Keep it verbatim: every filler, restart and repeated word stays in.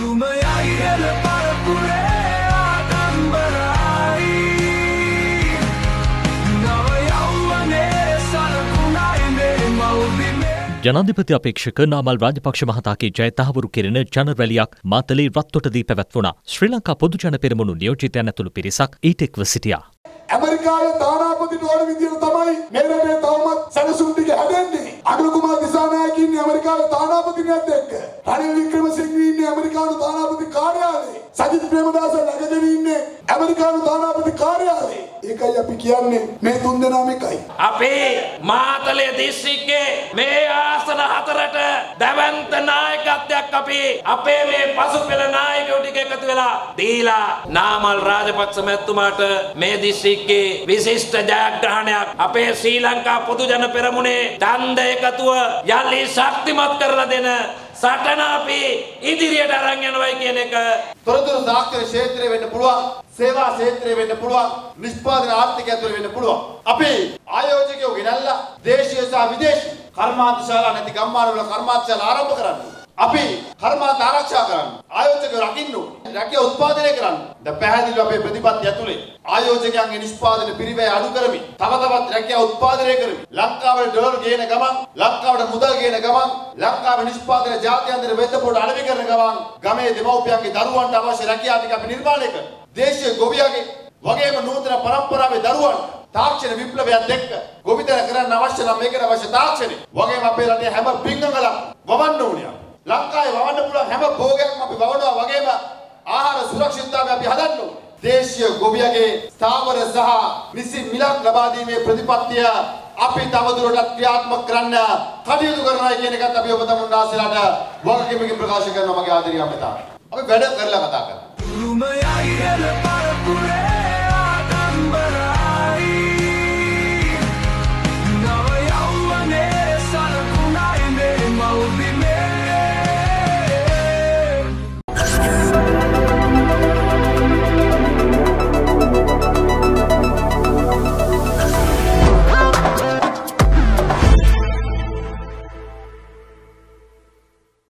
ජනාධිපති අපේක්ෂක නාමල් රාජපක්ෂ මහතාගේ ජය තහවුරු කෙරෙන ජන රැලියක් මාතලේ රත්තොටදී පැවැත්වුණා. ශ්‍රී ලංකා පොදු ජන පෙරමුණු නියෝජිතයන් ඇතුළු පිරිසක් ඊට එක්ව සිටියා. ඇමරිකාවේ තානාපතිට ඕන විදියට තමයි මේ රටේ තවමත් සැලසුම් ටික හැදෙන්නේ. අනුර කුමාර දිසානායක ඉන්නේ ඇමරිකාවේ තානාපතිනියත් එක්ක. රනිල් වික්‍රමසිංහ ඉන්නේ ඇමරිකානු තානාපති කාර්යාලයේ. සජිත් ප්‍රේමදාස ළඟදී ඉන්නේ ඇමරිකානු තානාපති කාර්යාලයේ. ඒකයි අපි කියන්නේ මේ තුන් දෙනාම එකයි. අපේ මාතලේ දිස්ත්‍රික්කයේ මේ ආසන හතරට දැවැන්ත නායකත්වයක් අපි අපේ මේ පසුපෙළ නායකයෝ ටික එකතු වෙලා දීලා නාමල් රාජපක්ෂ මැතිතුමාට මේ දිස්ත්‍රික්කයේ විශිෂ්ට ජයග්‍රහණයක් අපේ ශ්‍රී ලංකා පොදු ජන පෙරමුණේ ඡන්ද එකතුව යලි ශක්තිමත් කරලා දෙන සටන අපි ඉදිරියට අරන් යනවායි කියන එක. තොරතුරු තාක්ෂණ ක්ෂේත්‍රය වෙන්න පුළුවන්, සේවා ක්ෂේත්‍රය වෙන්න පුළුවන්, නිෂ්පාදන ආර්ථිකය ඇතුළේ වෙන්න පුළුවන්. අපි ආයෝජකයෝ ගෙනල්ලා දේශීය සහ විදේශීය කර්මාන්තශාලා නැති ගම්මානවල කර්මාන්තශාලා ආරම්භ කරන්න. අපි කර්මාන්ත ආරක්ෂා කරන්න. ආයෝජකයෝ රකින්න ඕනේ. රැකියා උත්පාදනය කරන්න. දැන් පැහැදිලිව අපේ ප්‍රතිපත්තිය ඇතුලේ ආයෝජකයන්ගේ නිෂ්පාදන පිරිවැය අඩු කරමින් තව තවත් රැකියා උත්පාදනය කරමින් ලංකාවේ ඩොලර් ගේන ගමන්, ලංකාවට මුදල් ගේන ගමන්, ලංකාවේ නිෂ්පාදන ජාත්‍යන්තර වෙළඳපොළ අඩවි කරන ගමන් ගමේ දෙමව්පියන්ගේ දරුවන්ට අවශ්‍ය රැකියා ටික අපි නිර්මාණය කරනවා. දේශීය ගොවියගේ වගේම නූතන පරම්පරාවේ දරුවන්ට තාක්ෂණ විප්ලවයත් එක්ක ගොවිතැන කරන්න අවශ්‍ය නම් මේකට අවශ්‍ය තාක්ෂණය වගේම අපේ රටේ හැම පිංගඟලක් වවන්න ඕනේ. ලංකාවේ වවන්න පුළුවන් හැම භෝගයක්ම අපි වවනවා වගේම ආහාර සුරක්ෂිතතාවය අපි හදන්න ඕනේ. දේශීය ගොවියගේ ස්ථාවර සහ නිසි මිලක් ලබා දීමේ ප්‍රතිපත්තිය අපි තවදුරටත් ක්‍රියාත්මක කරන්න කටයුතු කරනවා කියන එකත් අපි ඔබ තමුන්නාසලාට වගකීමකින් ප්‍රකාශ කරනවා මගේ ආදරණීය අමතා. අපි වැඩ කරලා කතා කරමු.